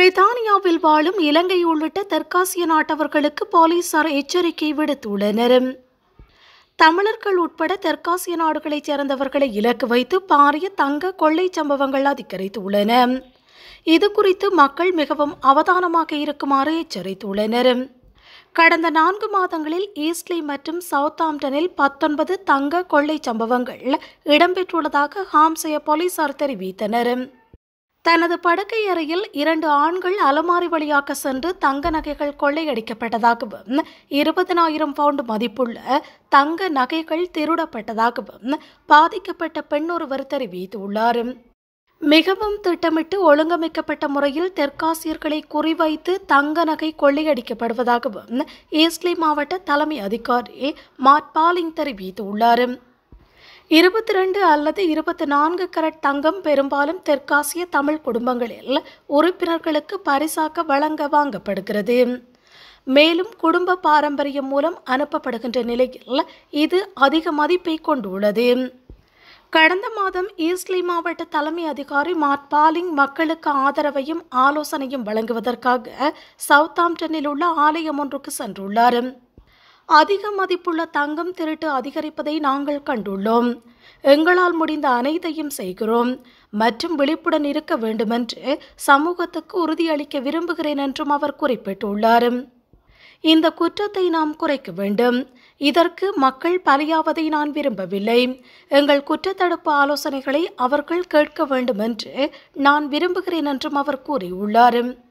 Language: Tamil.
பிரித்தானியாவில் வாழும் இலங்கை உள்ளிட்ட தெற்காசிய நாட்டவர்களுக்கு போலீசார் எச்சரிக்கை விடுத்துள்ளனர். தமிழர்கள் உட்பட தெற்காசிய நாடுகளைச் சேர்ந்தவர்களை இலக்கு வைத்து பாரிய தங்க கொள்ளை சம்பவங்கள் அதிகரித்துள்ளன. இதுகுறித்து மக்கள் மிகவும் அவதானமாக இருக்குமாறு எச்சரித்துள்ளனர். கடந்த 4 மாதங்களில் ஈஸ்ட்லி மற்றும் சவுத்தாம்ப்டனில் 19 தங்க கொள்ளை சம்பவங்கள் இடம்பெற்றுள்ளதாக ஹாம்சய போலீசார் தெரிவித்தனர். தனது படுக்கை அறையில் 2 ஆண்கள் அலமாரி வழியாக சென்று தங்க நகைகள் கொள்ளையடிக்கப்பட்டதாகவும் 20,000 பவுண்ட் மதிப்புள்ள தங்க நகைகள் திருடப்பட்டதாகவும் பாதிக்கப்பட்ட பெண் ஒருவர் தெரிவித்துள்ளார். மிகவும் திட்டமிட்டு ஒழுங்கமைக்கப்பட்ட முறையில் தெற்காசியர்களை குறிவைத்து தங்க நகை கொள்ளையடிக்கப்படுவதாகவும் ஈஸ்ட்லி மாவட்ட தலைமை அதிகாரி மார்க் பாலிங் தெரிவித்துள்ளார். 22 அல்லது 24 கரட் தங்கம் பெரும்பாலும் தெற்காசிய தமிழ் குடும்பங்களில் உறுப்பினர்களுக்கு பரிசாக வழங்க வாங்கப்படுகிறது. மேலும் குடும்ப பாரம்பரியம் மூலம் அனுப்பப்படுகின்ற நிலையில் இது அதிக மதிப்பை கொண்டுள்ளது. கடந்த மாதம் ஈஸ்ட்லி மாவட்ட தலைமை அதிகாரி மார்க் பாலிங் மக்களுக்கு ஆதரவையும் ஆலோசனையும் வழங்குவதற்காக சவுத்தாம்ப்டனில் உள்ள ஆலயம் ஒன்றுக்கு சென்றுள்ளார். அதிக மதிப்புள்ள தங்கம் திருட்டு அதிகரிப்பதை நாங்கள் கண்டுள்ளோம். எங்களால் முடிந்த அனைத்தையும் செய்கிறோம் மற்றும் விழிப்புடன் இருக்க வேண்டுமென்று சமூகத்துக்கு உறுதியளிக்க விரும்புகிறேன் என்றும் அவர் குறிப்பிட்டுள்ளார். இந்த குற்றத்தை நாம் குறைக்க வேண்டும். இதற்கு மக்கள் பலியாவதை நான் விரும்பவில்லை. எங்கள் குற்றத்தடுப்பு ஆலோசனைகளை அவர்கள் கேட்க வேண்டும் என்று நான் விரும்புகிறேன் என்றும் அவர் கூறியுள்ளார்.